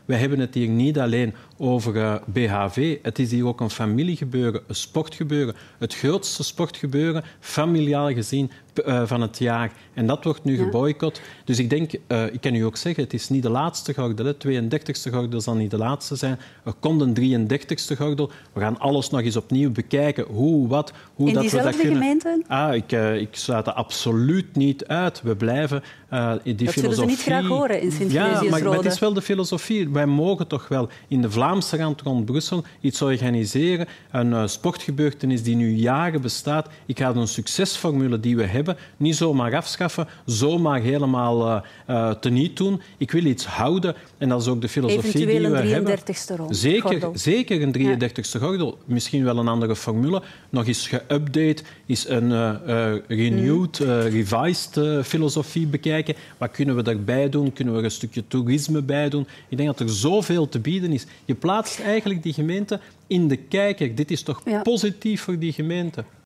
wij hebben het hier niet alleen over BHV. Het is hier ook een familiegebeuren, een sportgebeuren. Het grootste sportgebeuren, familiaal gezien, van het jaar. En dat wordt nu geboycott. Dus ik denk, ik kan u ook zeggen, het is niet de laatste gordel. De 32e gordel zal niet de laatste zijn. Er komt een 33e gordel. We gaan alles nog eens opnieuw bekijken. Hoe dat we dat kunnen. In diezelfde gemeenten? Ik sluit dat absoluut niet uit. We blijven die dat filosofie... zullen ze niet graag horen in Sint-Genesius-Rode. Maar het is wel de filosofie. Wij mogen toch wel in de Vlaamse rand rond Brussel iets organiseren. Een sportgebeurtenis die nu jaren bestaat. Ik ga een succesformule die we hebben niet zomaar afschaffen, zomaar helemaal teniet doen. Ik wil iets houden en dat is ook de filosofie die we hebben. Eventueel een 33e gordel. Zeker een 33e gordel. Misschien wel een andere formule. Nog eens geüpdate, is een renewed, revised filosofie bekijken. Wat kunnen we daarbij doen? Kunnen we er een stukje toerisme bij doen? Ik denk dat er zoveel te bieden is. Je plaatst eigenlijk die gemeente in de kijker. Dit is toch positief voor die gemeente?